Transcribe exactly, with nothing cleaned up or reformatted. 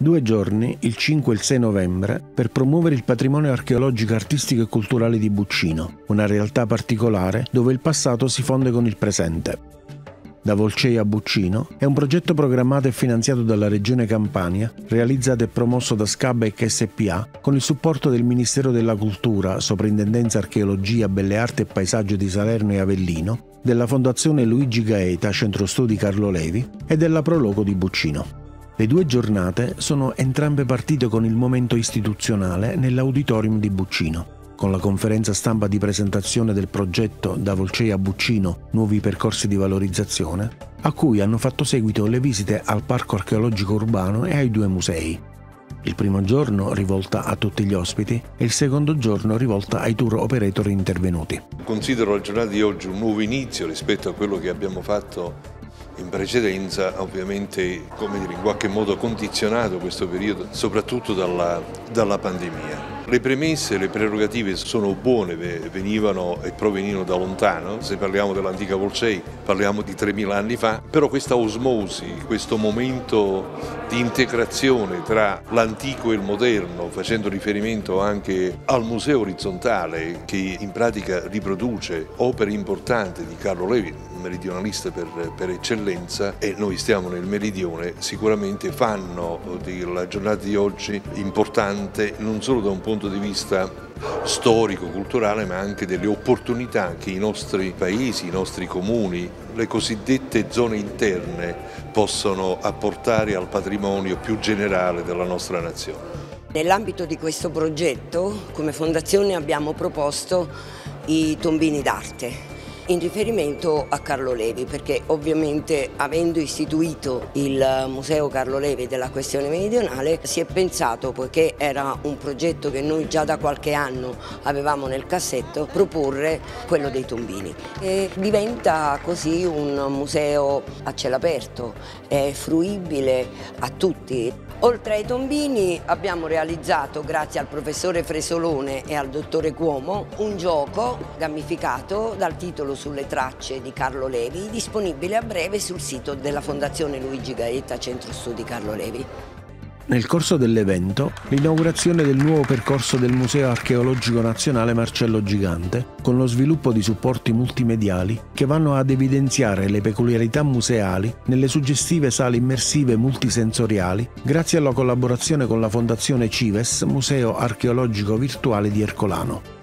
Due giorni, il cinque e il sei novembre, per promuovere il patrimonio archeologico, artistico e culturale di Buccino, una realtà particolare dove il passato si fonde con il presente. Da Volcei a Buccino è un progetto programmato e finanziato dalla Regione Campania, realizzato e promosso da Scabec S P A con il supporto del Ministero della Cultura, Soprintendenza Archeologia, Belle Arti e Paesaggio di Salerno e Avellino, della Fondazione Luigi Gaeta, Centro Studi Carlo Levi e della Proloco di Buccino. Le due giornate sono entrambe partite con il momento istituzionale nell'auditorium di Buccino, con la conferenza stampa di presentazione del progetto Da Volcei a Buccino, nuovi percorsi di valorizzazione, a cui hanno fatto seguito le visite al Parco Archeologico Urbano e ai due musei. Il primo giorno rivolta a tutti gli ospiti e il secondo giorno rivolta ai tour operator intervenuti. Considero la giornata di oggi un nuovo inizio rispetto a quello che abbiamo fatto in precedenza, ovviamente, come dire, in qualche modo condizionato questo periodo soprattutto dalla, dalla pandemia. Le premesse, le prerogative sono buone, venivano e provenivano da lontano. Se parliamo dell'antica Volcei parliamo di tremila anni fa, però questa osmosi, questo momento di integrazione tra l'antico e il moderno, facendo riferimento anche al museo orizzontale che in pratica riproduce opere importanti di Carlo Levi, meridionalista per, per eccellenza, e noi stiamo nel meridione, sicuramente fanno della giornata di oggi importante non solo da un punto di vista storico, culturale, ma anche delle opportunità che i nostri paesi, i nostri comuni, le cosiddette zone interne possono apportare al patrimonio più generale della nostra nazione. Nell'ambito di questo progetto, come Fondazione, abbiamo proposto i tombini d'arte in riferimento a Carlo Levi, perché ovviamente, avendo istituito il Museo Carlo Levi della questione meridionale, si è pensato, poiché era un progetto che noi già da qualche anno avevamo nel cassetto, proporre quello dei tombini. E diventa così un museo a cielo aperto, è fruibile a tutti. Oltre ai tombini abbiamo realizzato, grazie al professore Fresolone e al dottore Cuomo, un gioco gamificato dal titolo Sulle tracce di Carlo Levi, disponibile a breve sul sito della Fondazione Luigi Gaeta, Centro Studi Carlo Levi. Nel corso dell'evento, l'inaugurazione del nuovo percorso del Museo Archeologico Nazionale Marcello Gigante, con lo sviluppo di supporti multimediali che vanno ad evidenziare le peculiarità museali nelle suggestive sale immersive multisensoriali, grazie alla collaborazione con la Fondazione Cives Museo Archeologico Virtuale di Ercolano.